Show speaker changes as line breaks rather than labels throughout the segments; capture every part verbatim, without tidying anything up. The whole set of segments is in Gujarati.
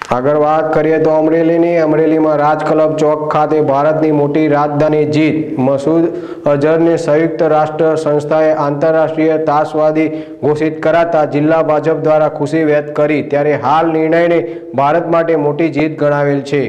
આગળ વાત કરીએ તો અમરેલીની અમરેલીમાં રાજ ક્લબ ચોક ખાતે ભારતની મોટી રાજધાની જીત મસૂદ અઝહરને સંયુક્ત રાષ્ટ્ર સંસ્થાએ આંતરરાષ્ટ્રીય ત્રાસવાદી ઘોષિત કરાતા જિલ્લા ભાજપ દ્વારા ખુશી વ્યક્ત કરી। ત્યારે હાલ નિર્ણયને ભારત માટે મોટી જીત ગણાવેલ છે।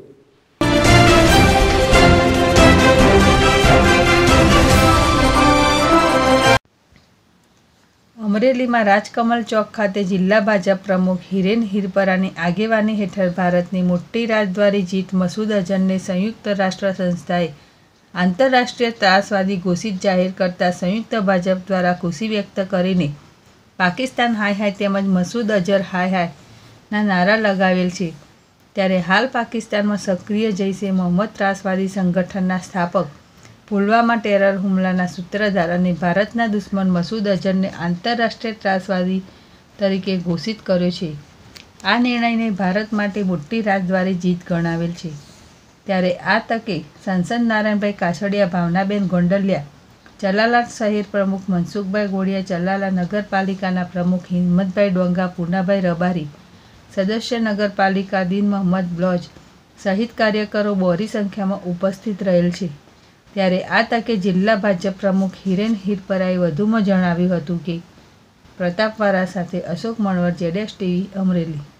અમરેલીમાં રાજકમલ ચોક ખાતે જિલ્લા ભાજપ પ્રમુખ હિરેન હિરપરાની આગેવાની હેઠળ ભારતની મોટી રાજદ્વારી જીત મસૂદ અઝહરને સંયુક્ત રાષ્ટ્ર સંસ્થાએ આંતરરાષ્ટ્રીય ત્રાસવાદી ઘોષિત જાહેર કરતા સંયુક્ત ભાજપ દ્વારા ખુશી વ્યક્ત કરીને પાકિસ્તાન હાય હાય તેમજ મસૂદ અઝહર હાય હાયના નારા લગાવેલ છે। ત્યારે હાલ પાકિસ્તાનમાં સક્રિય જૈશે મોહમ્મદ ત્રાસવાદી સંગઠનના સ્થાપક પુલવામા ટેરર હુમલાના સૂત્રધાર અને ભારતના દુશ્મન મસૂદ અઝહરને આંતરરાષ્ટ્રીય ત્રાસવાદી તરીકે ઘોષિત કર્યો છે। આ નિર્ણયને ભારત માટે મોટી રાજદ્વારી જીત ગણાવેલ છે। ત્યારે આ તકે સાંસદ નારાયણભાઈ કાછડિયા, ભાવનાબેન ગોંડલિયા, ચલાલા શહેર પ્રમુખ મનસુખભાઈ ગોળિયા, ચલાલા નગરપાલિકાના પ્રમુખ હિંમતભાઈ ડોંગા, પૂનાભાઈ રબારી, સદસ્ય નગરપાલિકા દીન મોહમ્મદ બ્લોજ સહિત કાર્યકરો બહોળી સંખ્યામાં ઉપસ્થિત રહેલ છે। ત્યારે આ તકે જિલ્લા ભાજપ પ્રમુખ હિરેન હિરપરાએ વધુમાં જણાવ્યું હતું કે પ્રતાપવાળા સાથે અશોક મણવર, જેડેશ ટીવી, અમરેલી।